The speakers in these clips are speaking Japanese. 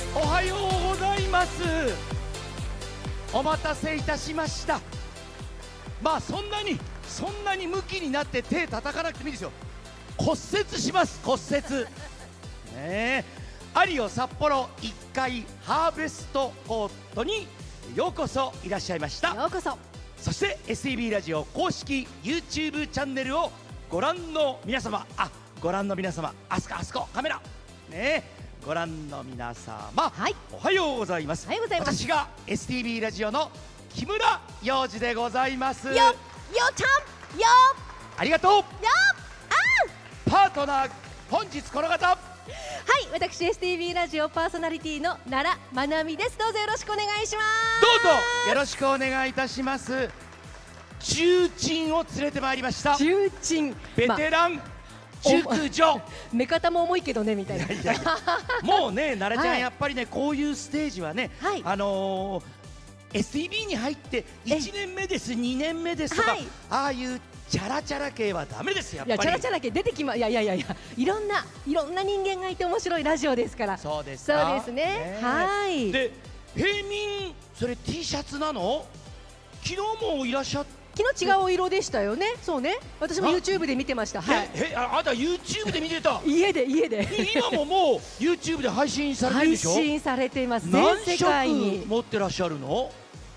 おはようございます。お待たせいたしました。まあそんなにムキになって手叩かなくてもいいですよ。骨折します、骨折ね。アリオ札幌1階ハーベストコートにようこそいらっしゃいました。 ようこそ。 そして STB ラジオ公式 YouTube チャンネルをご覧の皆様、ご覧の皆様、あそこカメラね、ご覧の皆様、 はい、 おはようございます。 おはようございます。 私が STB ラジオの木村洋二でございます。 よちゃんよありがとう。パートナー本日この方。 はい、私 STB ラジオパーソナリティの奈良まなみです。どうぞよろしくお願いします。 どうぞよろしくお願いいたします。重鎮を連れてまいりました。 重鎮、 ベテラン、熟女。 目方も重いけどねみたいな。 もうね、奈良ちゃん、やっぱりね、こういうステージはね、STB に入って1年目です、2年目ですとか、ああいうチャラチャラ系はダメです。やっぱりチャラチャラ系出てきま、いろんな人間がいて面白いラジオですから。 そうですね。はい。 で、平民、それ T シャツなの？昨日もいらっしゃって。 昨日違う色でしたよね。そうね。私も YouTube で見てました。はい。 あなた YouTube で見てた？ 家で。 今ももう YouTube で配信されてるでしょ？ 配信されています。全世界に。 何色持ってらっしゃるの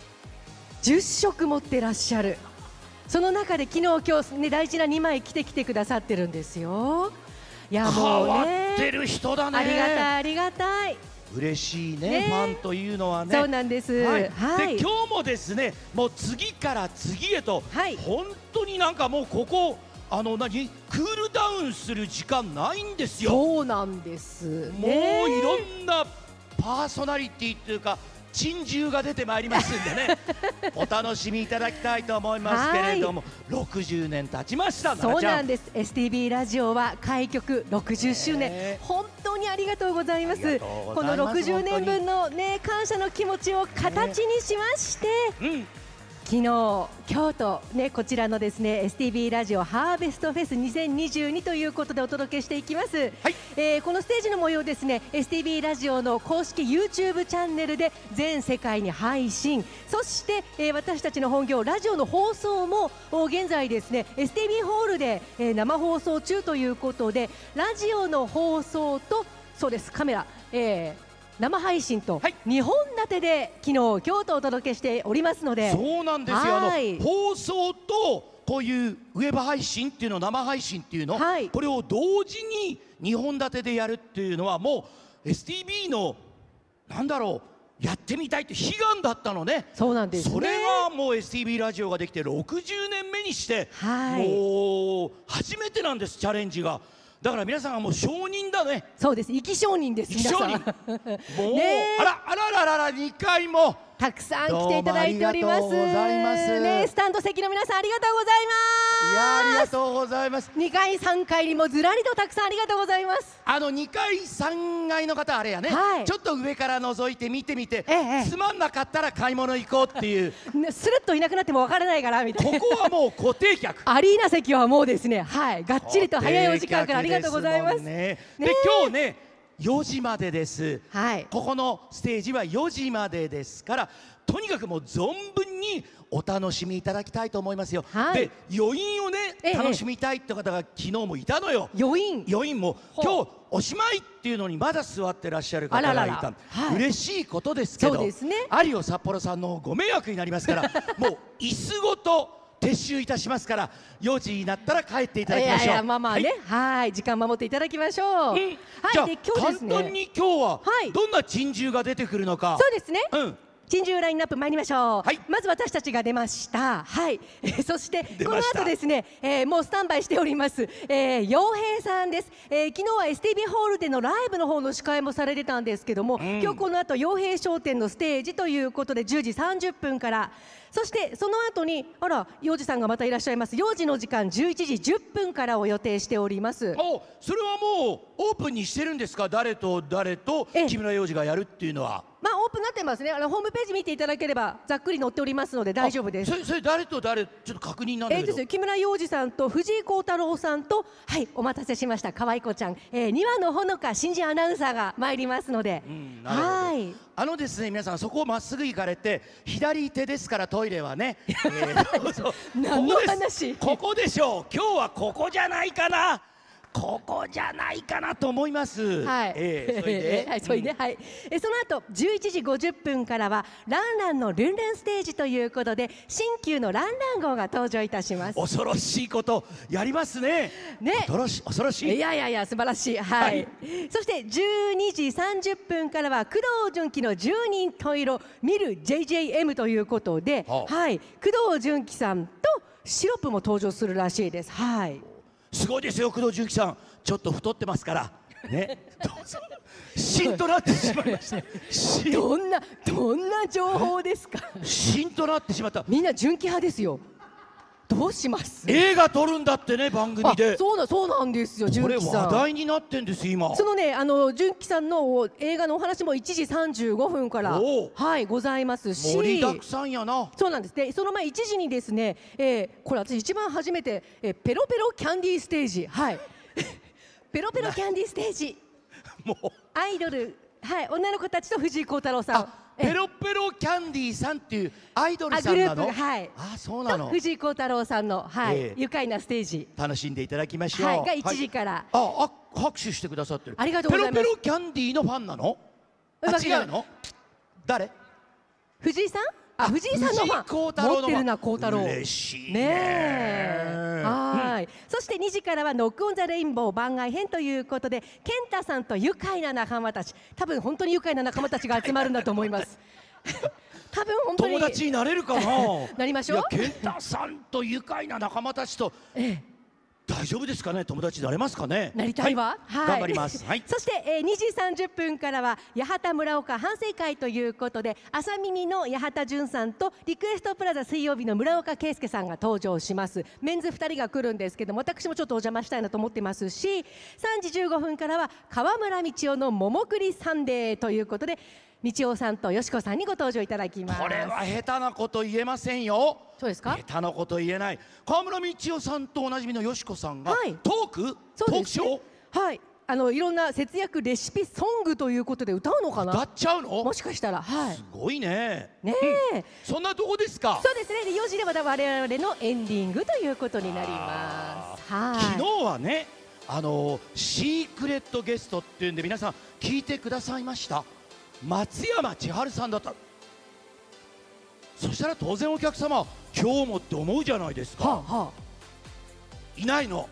？10色持ってらっしゃる。その中で昨日今日ね、大事な2枚着てきてくださってるんですよ。いやもうね、 変わってる人だね。 ありがたい。 嬉しいね、ファンというのはね。 そうなんです。で今日もですね、もう次から次へと、本当になんかもうここクールダウンする時間ないんですよ。 そうなんですもういろんなパーソナリティというか珍獣が出てまいりますんでねお楽しみいただきたいと思いますけれども、60年経ちました。 そうなんです。 STB ラジオは開局60周年、本当にありがとうございます。この60年分のね、感謝の気持ちを形にしまして、昨日、今日とね、こちらのですね STB ラジオハーベストフェス2022ということでお届けしていきます。このステージの模様ですね、 STB ラジオの公式 YouTube チャンネルで全世界に配信、そして、私たちの本業ラジオの放送も現在ですね STB ホールで、生放送中ということで、ラジオの放送と、そうです、カメラ、生配信と2本立てで昨日今日とお届けしておりますので。 そうなんですよ。放送とこういうウェブ配信っていうの、生配信っていうの、これを同時に2本立てでやるっていうのはもう STB のなんだろう、やってみたいって悲願だったのね。 そうなんですね。 それがもう STB ラジオができて60年目にして、もう初めてなんです、チャレンジが。だから皆さんはもう証人だね。 そうです、生き証人です。 生き証人。もうあら2回もたくさん来ていただいております。ね、スタンド席の皆さんありがとうございます。 いや、ありがとうございます。 2階3階にもずらりとたくさんありがとうございます。 2階3階の方あれやね、ちょっと上から覗いて見てみて、つまんなかったら買い物行こうっていう、 スルッといなくなっても分からないからみたいな。 ここはもう固定客。 アリーナ席はもうですね、がっちりと早いお時間からありがとうございます。 で今日ね4時までです。ここのステージは4時までですから、とにかくもう存分にお楽しみいただきたいと思いますよ。で余韻をね、楽しみたいって方が昨日もいたのよ。余韻も今日おしまいっていうのにまだ座ってらっしゃる方がいた。嬉しいことですけど、アリオ札幌さんのご迷惑になりますからもう椅子ごと撤収いたしますから、4時になったら帰っていただきましょう。 まあね、時間守っていただきましょう。 じゃあ簡単に今日はどんな珍獣が出てくるのか。 そうですね、珍獣ラインナップ参りましょう。まず私たちが出ました。そしてこの後ですね、もうスタンバイしております陽平さんです。昨日は STB ホールでのライブの方の司会もされてたんですけども、今日この後陽平商店のステージということで10時30分から、そしてその後に洋二さんがまたいらっしゃいます。幼児の時間11時10分からを予定しております。 それはもうオープンにしてるんですか？誰と誰と木村洋二がやるっていうのは。 オープになってますね。ホームページ見ていただければざっくり載っておりますので大丈夫です。 それ誰と誰ちょっと確認なんだけど。 木村洋二さんと藤井幸太郎さんと、はい、お待たせしました、可愛い子ちゃん、庭野ほのか新人アナウンサーが参りますので、 はい。ですね、皆さんそこをまっすぐ行かれて左手ですからトイレはね。 何の話？ ここでしょう。今日はここじゃないかな。ここじゃないかなと思います。 はい。それで、はい。その後11時50分からはランランのルンルンステージということで新旧のランラン号が登場いたします。 恐ろしいことやりますね。 ね。 恐ろしい。 いや素晴らしい。はい。そして12時30分からは工藤純喜の10人十色見る JJM ということで、はい。工藤純喜さんとシロップも登場するらしいです。はい。 すごいですよ、工藤純喜さん。ちょっと太ってますからね。どうぞ。芯となってしまいました。 どんな情報ですか。 芯となってしまった。 みんな純喜派ですよ。どうします？ 映画撮るんだってね、番組で。 そうなんですよ。純喜さん。 これ話題になってんです今。 そのね、純喜さんの映画のお話も1時35分からはいございますし、 盛りだくさんやな。 そうなんですね。その前1時にですね、これ私一番初めてペロペロキャンディーステージ、はいペロペロキャンディーステージ、もうアイドル、はい、女の子たちと藤井幸太郎さん。 ペロペロキャンディーさんっていうアイドルさんなの。 はい。 そうなの。 藤井幸太郎さんの愉快なステージ楽しんでいただきましょう。 が1時から。 拍手してくださってる。 ありがとうございます。 ペロペロキャンディーのファンなの？違うの？誰？ 藤井さん？藤井さんのファン。持ってるな幸太郎。 嬉しいね。はい。そして2時からはノックオンザレインボー番外編ということで、健太さんと愉快な仲間たち、多分本当に愉快な仲間たちが集まるんだと思います。多分本当に友達になれるかな。 なりましょう。 健太さんと愉快な仲間たちと。大丈夫ですかね。友達になれますかね。 なりたいわ。 頑張ります。 そして2時30分からは八幡村岡反省会ということで、朝耳の八幡潤さんとリクエストプラザ水曜日の村岡圭介さんが登場します。メンズ2人が来るんですけども、私もちょっとお邪魔したいなと思ってますし、3時15分からは川村道夫の桃栗サンデーということで、道夫さんとよしこさんにご登場いただきます。 これは下手なこと言えませんよ。 そうですか？ 下手なこと言えない。川村道夫さんとおなじみのよしこさんがトークショー、 はい、いろんな節約レシピソングということで歌うのかな。 歌っちゃうの？ もしかしたら。はい。 すごいね。 ねえ。 そんなとこですか？ そうですね。4時でまた我々のエンディングということになります。はい。 昨日はね、シークレットゲストっていうんで皆さん聞いてくださいました。松山千春さんだった。そしたら当然お客様今日もって思うじゃないですか。いないの。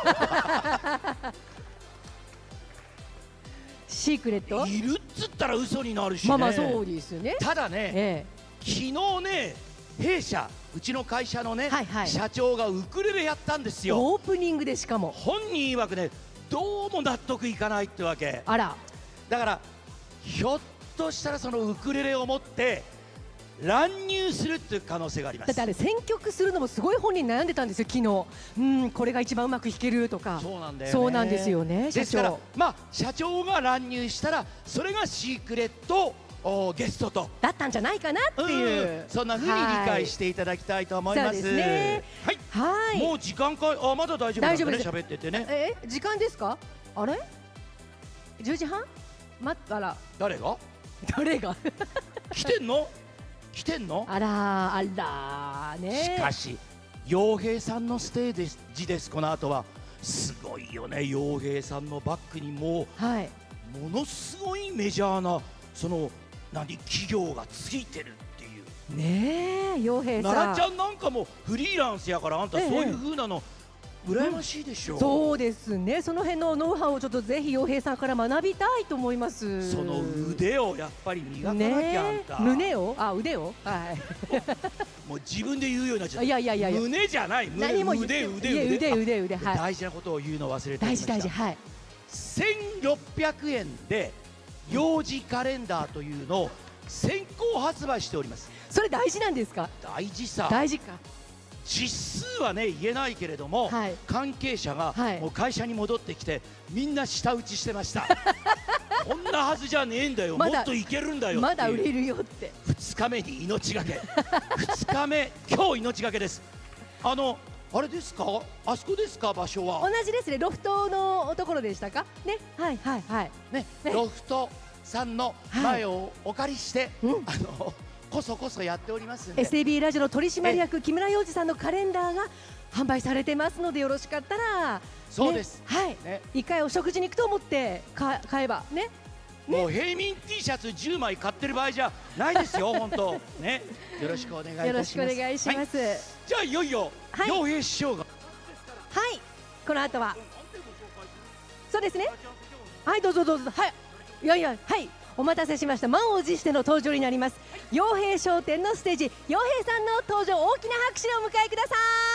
シークレットいるっつったら嘘になるしね。 まあそうですよね。 ただね、昨日ね、弊社うちの会社のね、社長がウクレレやったんですよ。 オープニングでしかも本人曰くね、どうも納得いかないってわけ。 あら。だからひょっとしたらそのウクレレを持って乱入するっていう可能性があります。 だってあれ選曲するのもすごい本人悩んでたんですよ昨日。これが一番うまく弾けるとか。 そうなんだよね。 そうなんですよね。 ですから社長が乱入したらそれがシークレットゲストとだったんじゃないかなっていう、 そんな風に理解していただきたいと思います。 そうですね。 はい。もう時間か。まだ大丈夫なんだね。喋っててね。 時間ですか？あれ？10時半？あら。 誰が来てんの？あらね。 しかし陽平さんのステージです。この後はすごいよね。陽平さんのバックにもものすごいメジャーなその企業がついてるっていうね。え陽平さん、 奈良ちゃんなんかもフリーランスやから、あんたそういう風なの羨ましいでしょ。 そうですね。その辺のノウハウをちょっとぜひ陽平さんから学びたいと思います。 その腕をやっぱり磨かなきゃ。あんた胸を腕をもう自分で言うようになっちゃった。 いや胸じゃない。 何も腕大事なことを言うの忘れてました。 大事。はい。 1600円で幼児カレンダーというのを先行発売しております。 それ大事なんですか？ 大事さ。 大事か。 実数はね言えないけれども、関係者がもう会社に戻ってきてみんな舌打ちしてました。 こんなはずじゃねえんだよ、もっといけるんだよ、 まだ売れるよって。 2日目に命がけ2日目、今日命がけです。あれですか、あそこですか、場所は同じですね、ロフトのところでしたかね。はいはいはいね、ロフトさんの前をお借りして、こそこそやっておりますんで、 SAB ラジオの取締役木村洋二さんのカレンダーが販売されてますので、よろしかったら、 そうです、 はい、一回お食事に行くと思って買えばね。 もう平民 T シャツ10枚買ってる場合じゃないですよ、本当ね。よろしくお願いいたします。 よろしくお願いします。 じゃあいよいよ洋平師匠が、 はい、この後はそうですね。はい、どうぞどうぞ。はい、いやいや、はい、お待たせしました。満を持しての登場になります。洋平商店のステージ、洋平さんの登場、大きな拍手でお迎えください。